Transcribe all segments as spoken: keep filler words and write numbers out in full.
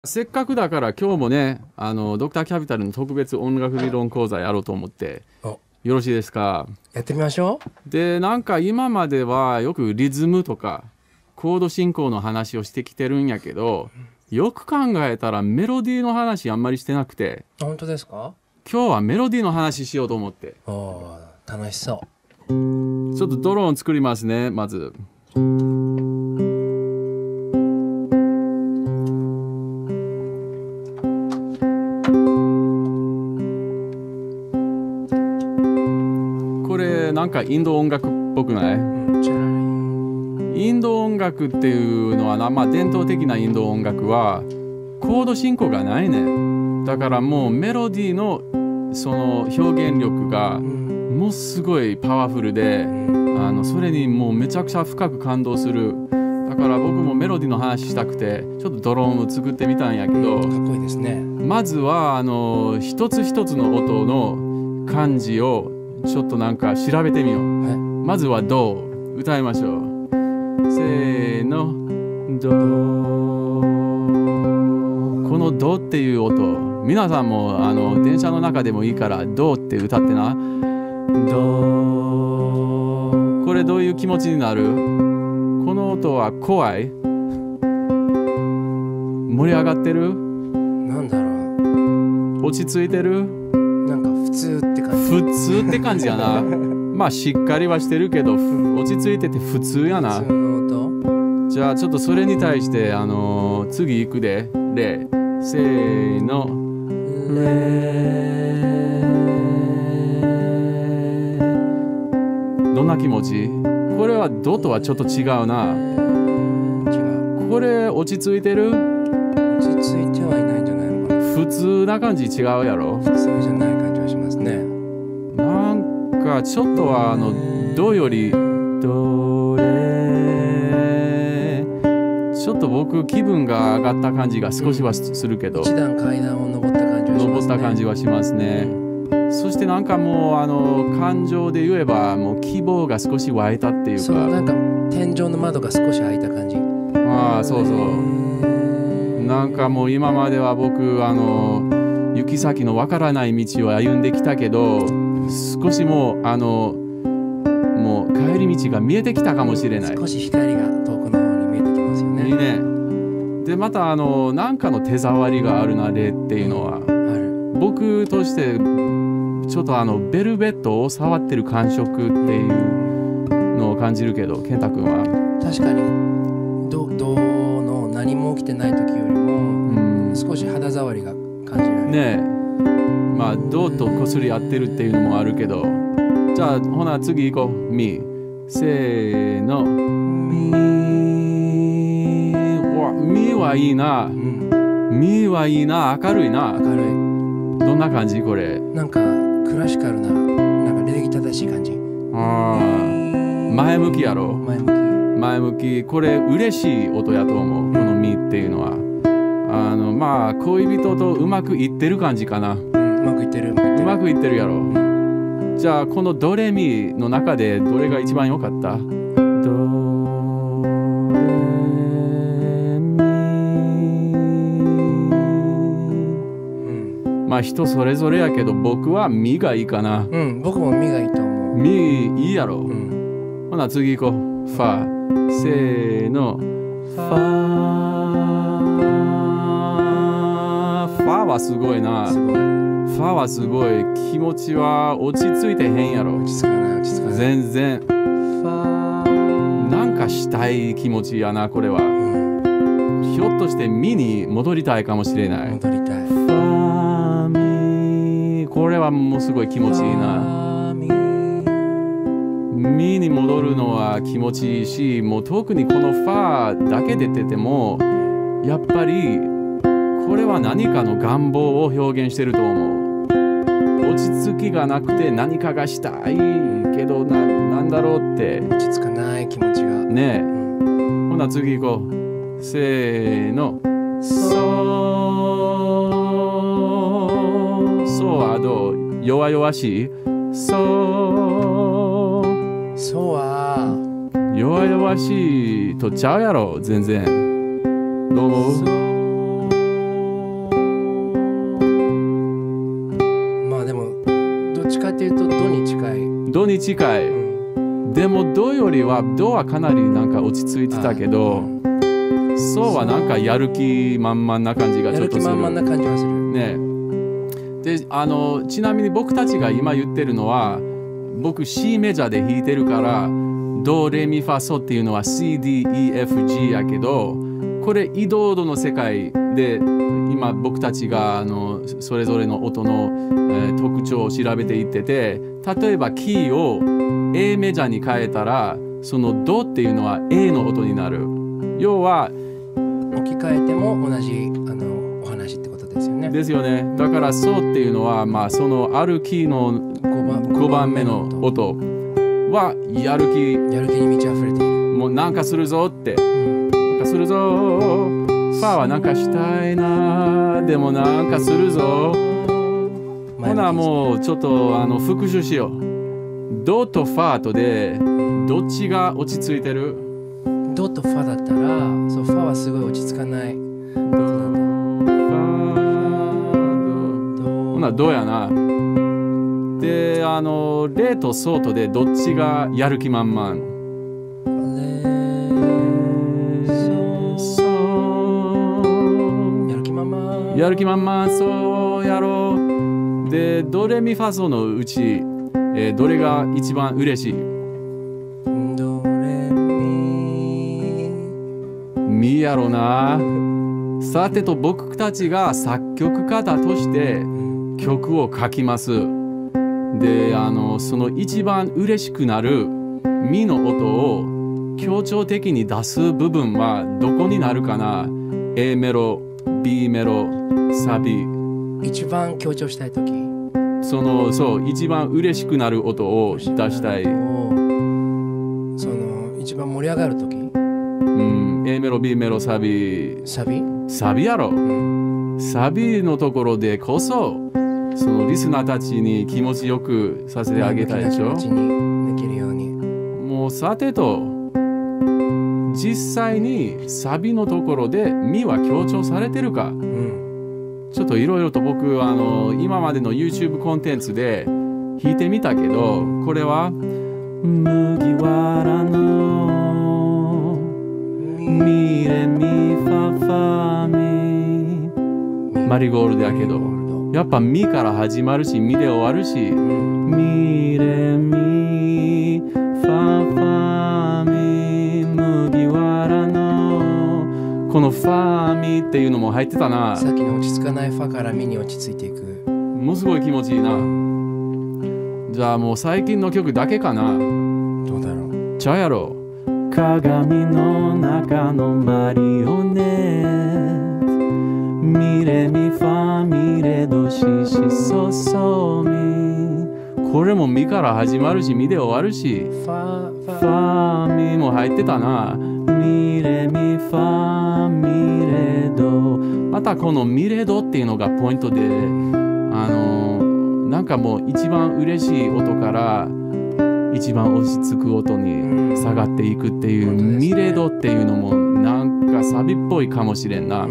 せっかくだから今日もね、あのドクターキャピタルの特別音楽理論講座やろうと思って、よろしいですか？ やってみましょう。で、なんか今まではよくリズムとかコード進行の話をしてきてるんやけど、よく考えたらメロディーの話あんまりしてなくて。 本当ですか？ 今日はメロディーの話しようと思って。 おー、楽しそう。 ちょっとドローン作りますね、まず。これなんかインド音楽っぽくない？インド音楽っていうのはな、まあ、伝統的なインド音楽はコード進行がないね。だからもうメロディーのその表現力がもうすごいパワフルで、あのそれにもうめちゃくちゃ深く感動する。だから僕もメロディーの話したくてちょっとドローンを作ってみたんやけど、 かっこいいですね。まずはあの一つ一つの音の漢字をちょっとなんか調べてみよう。まずはド歌いましょう。せーの、ド。このドっていう音、皆さんもあの電車の中でもいいからドって歌ってな。ド。これどういう気持ちになる？この音は怖い？盛り上がってる？ なんだろう？落ち着いてる？ なんか普通って感じ。 普通って感じやな。まあしっかりはしてるけど落ち着いてて普通やな。 普通の音？ じゃあちょっとそれに対してあのー、次行くで。レ。せーの。レ。どんな気持ち？これはドとはちょっと違うな。 違う。 これ落ち着いてる？ 落ち着いてはいないんじゃないのかな。 普通な感じ違うやろ？ 普通じゃない感じはしますね。 なんかちょっとはあのドよりドレ、ちょっと僕気分が上がった感じが少しはするけど、 一段階段を登った感じはしますね。 登った感じはしますね。そしてなんかもうあの感情で言えばもう希望が少し湧いたっていうか、 そう、なんか天井の窓が少し開いた感じ。 ああ、そうそう。なんかもう今までは僕あの行き先のわからない道を歩んできたけど、少しもうあのもう帰り道が見えてきたかもしれない。 少し光が遠くの方に見えてきますよね。 いいね。でまたあのなんかの手触りがあるな、例っていうのは。ある。僕としてちょっとあのベルベットを触ってる感触っていうのを感じるけど、健太君は？ 確かにどどの何も起きてない時よりも、うん、少し肌触りが感じられるねえ。まあどうとこすり合ってるっていうのもあるけど、じゃあほな次行こう。ミ。せーの。ミ。わ、ミはいいな。うん、ミはいいな。明るいな。 明るい。 どんな感じこれ？ なんかクラシカルな、なんか礼儀正しい感じ。 ああ、前向きやろ。 前向き。 前向き。これ嬉しい音やと思う。このミっていうのは。あのまあ恋人とうまくいってる感じかな。 うまくいってる。うまくいってるやろ。うん、じゃあこのドレミの中でどれが一番良かった？ドレミ。うん、まあ人それぞれやけど僕はミがいいかな。 うん、僕もミがいいと思う。 ミいいやろ。うん、ほな次行こう。ファ。せーの。ファ。ファはすごいな。 すごい。 ファはすごい。気持ちは落ち着いてへんやろ。 落ち着かない、落ち着かない。 全然。ファなんかしたい気持ちやな、これは。うん、ひょっとしてミに戻りたいかもしれない。 戻りたい。ファミ。これはもうすごい気持ちいいな。ミに戻るのは気持ちいいし、もう特にこのファだけで出ててもやっぱりこれは何かの願望を表現してると思う。落ち着きがなくて何かがしたいけど な, なんだろうって落ち着かない気持ちがねえ、うん、ほな次行こう。せーの。そうそうはどう？弱々しい？そうそうは弱々しいとちゃうやろ全然。どう思う？ っていうとドに近い。 ドに近い、うん、でもドよりはドはかなりなんか落ち着いてたけど、うん、そうはなんかやる気満々な感じがちょっとする。 やる気満々な感じがするね。であのちなみに僕たちが今言ってるのは僕 C メジャーで弾いてるからドレミファソっていうのは シーディーイーエフジー やけど、これ移動度の世界で今僕たちがあのそれぞれの音の、えー、特徴を調べていってて、例えばキーを A メジャーに変えたらそのドっていうのは A の音になる。要は置き換えても同じあのお話ってことですよね。 ですよね。だからソっていうのは、まあ、そのあるキーのごばんめの音はやる気、 やる気に満ち溢れている。 もうなんかするぞって、うん、なんかするぞ。ファはなんかしたいな、でもなんかするぞ。ほなもうちょっとあの復習しよう。ドとファとでどっちが落ち着いてる？ ドとファだったら、そうファはすごい落ち着かない。 どうやな。で、あのレとソとでどっちがやる気満々？ レソやる気満々。 やる気満々、そうやろう。で、ドレミファソのうち、えー、どれが一番嬉しい？ ドレミミやろな。さてと僕たちが作曲家だとして曲を書きます。で、あのその一番嬉しくなるミの音を強調的に出す部分はどこになるかな？ A メロ、B メロ、サビ。 一番強調したいとき、 そのそう一番嬉しくなる音を出したい。その一番盛り上がるとき、うん、A メロ、B メロ、サビ。 サビ？ サビやろ。うん、サビのところでこそそのリスナーたちに気持ちよくさせてあげたいでしょ。 気持ちにできるように。 もうさてと実際にサビのところでミは強調されてるか、うん、ちょっといろいろと僕あの今までの YouTube コンテンツで弾いてみたけど、これは麦わらのミレミファファミマリーゴールドやけど、やっぱミから始まるしミで終わるし、ミレミファファミ麦わらのこのファミっていうのも入ってたな。 さっきの落ち着かないファからミに落ち着いていく。 ものすごい気持ちいいな。じゃあもう最近の曲だけかな。 どうだろう。 ちゃうやろ。鏡の中のマリオネミレミファミレドシシソソミ。これもミから始まるしミで終わるし、 ファファミも入ってたな。ミレミファミレド。またこのミレドっていうのがポイントで、あのなんかもう一番嬉しい音から一番落ち着く音に下がっていくっていう、うんね、ミレドっていうのもなんかサビっぽいかもしれんな。うん、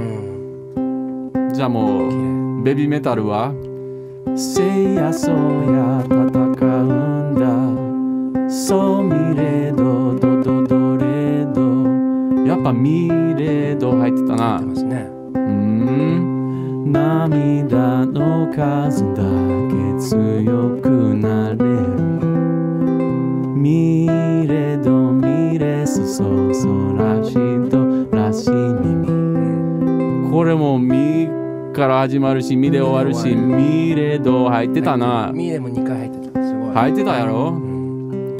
じゃあもうベビーメタルはせいやそうや戦うんだ、ソミレドドドドレド。やっぱミレド入ってたな。 入ってますね。 うん、涙の数だけ強くなれる、ミレドミレスソソラシドラシミミ。これもミから始まるしミで終わるし、ミレド入ってたな。 ミでもにかい入ってた。すごい入ってたやろ。うん、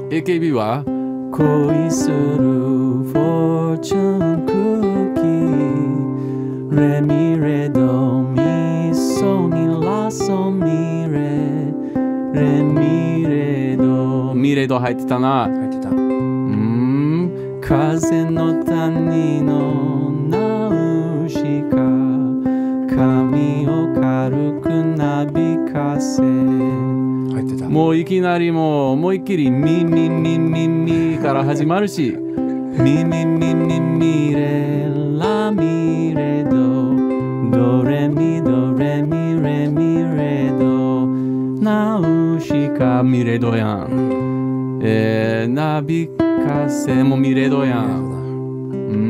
エーケービー は恋するフォーチュンクッキー、レミレドミソミラソミレレミレド。ミレド入ってたな。 入ってた。うーん、風の谷のナウシカ、髪を軽くなびかせ。 入ってた。 もういきなりもう思いっきりミミミミミから始まるし、ミミミミミレラミレドドレミドレミレミレドナウシカがミレドやん。えー、ナビカセもミレドやん。うん。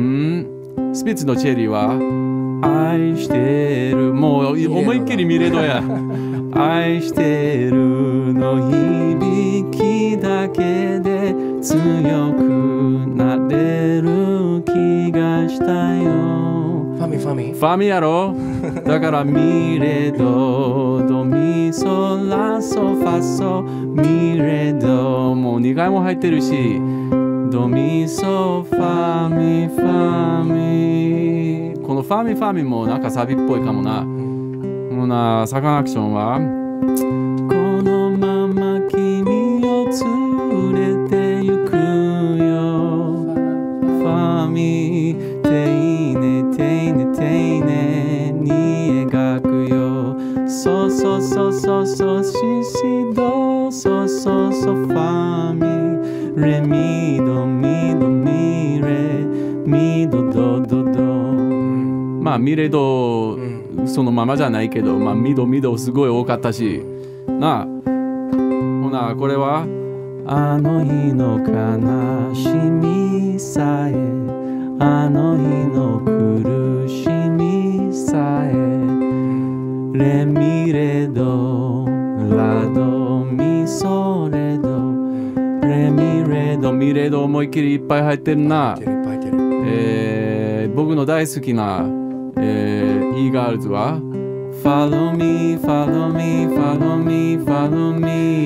スピッツのチェリーは愛してる。もう思いっきりミレドや。愛してるの響きだけで強くなれる気がしたよ。 ファミファミファミやろ。だからミレドドミソラソファソミレドもうにかいも入ってるしドミソファミファミこのファミファミもなんかサビっぽいかもな。もうなサカナクションはこのまま君を連れて行くよファミ丁寧丁寧丁寧に描くよそうそうそうそうそうシシドそうそうそうファミレミドミドミレミドドドドまあミレドそのままじゃないけどまあミドミドすごい多かったしなあほなこれはあの日の悲しみさえあの日の苦しみさえレミレドラドミソレドレミレドミレド思いっきりいっぱい入ってるな。えー、僕の大好きな、えー、E ガールズは Follow me, follow me, follow me, follow me,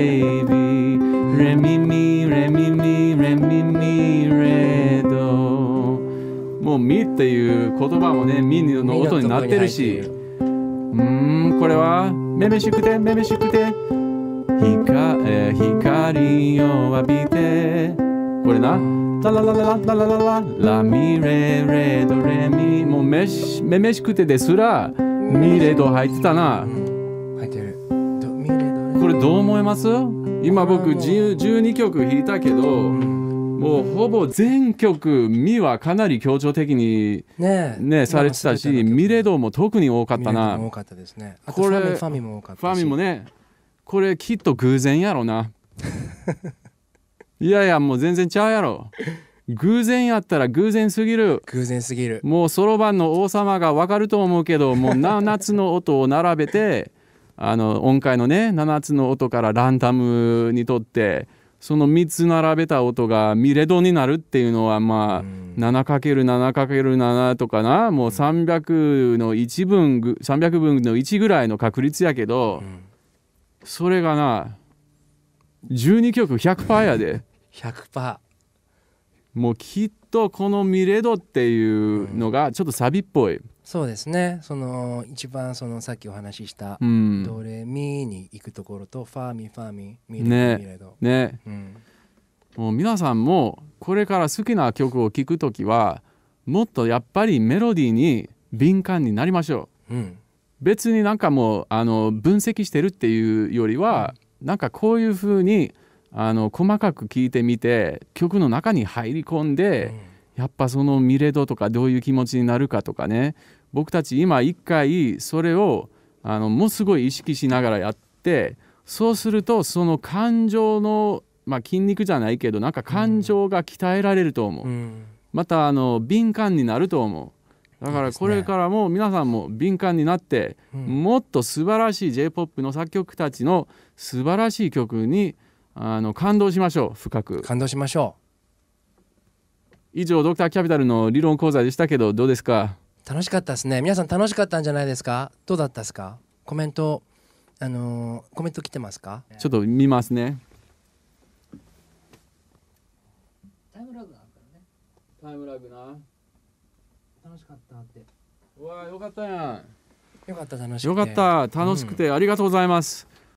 baby レミミレミミレミミレドもうミっていう言葉もねミの音になってるしうーんこれはめめしくてめめしくて光、えー、光を浴びてこれなラララララララララミレレドレミもうめしめめしくてですらミレド入ってたな。 入ってるミレドこれどう思います？今僕じゅうにきょく弾いたけど、もうほぼ全曲ミはかなり強調的に ね, ねされてたしミレドも特に多かったな。 多かったですね。あとファミファミも多かったしファミもねこれきっと偶然やろな。いやいやもう全然ちゃうやろ。偶然やったら偶然すぎる。 偶然すぎる。 もうそろばんの王様がわかると思うけどもうななつの音を並べてあの音階のねななつの音からランタムにとってそのみっつ並べた音がミレドになるっていうのはまあ ななかけるななかけるなな とかなもうさんびゃくのいちぶんさんびゃくぶんのいちぐらいの確率やけどそれがなじゅうにきょく ひゃくパーセント やで。 ひゃくパーセント。 もうきっとこのミレドっていうのがちょっとサビっぽい、うん、 そうですね。その一番そのさっきお話しした、 うん、 ドレミに行くところとファミファミミレド、ね、ミレドね、うん、もう皆さんもこれから好きな曲を聴くときはもっとやっぱりメロディーに敏感になりましょう、うん、別になんかもうあの分析してるっていうよりは、うん、なんかこういうふうにあの細かく聴いてみて曲の中に入り込んで、うん、やっぱそのミレドとかどういう気持ちになるかとかね僕たち今一回それをあのもうすごい意識しながらやってそうするとその感情の、まあ、筋肉じゃないけどなんか感情が鍛えられると思う、うん、またあの敏感になると思う。だからこれからも皆さんも敏感になって、うん、もっと素晴らしい J-ポップ の作曲たちの素晴らしい曲にあの感動しましょう。深く感動しましょう。以上ドクターキャピタルの理論講座でしたけどどうですか？ 楽しかったですね。皆さん楽しかったんじゃないですか？どうだったですか？コメントあのー、コメント来てますか？ ちょっと見ますね。 タイムラグがあるからね。 タイムラグな。 楽しかったって。 うわよかったやん。 よかった楽しくて。 よかった楽しくて、うん、ありがとうございます。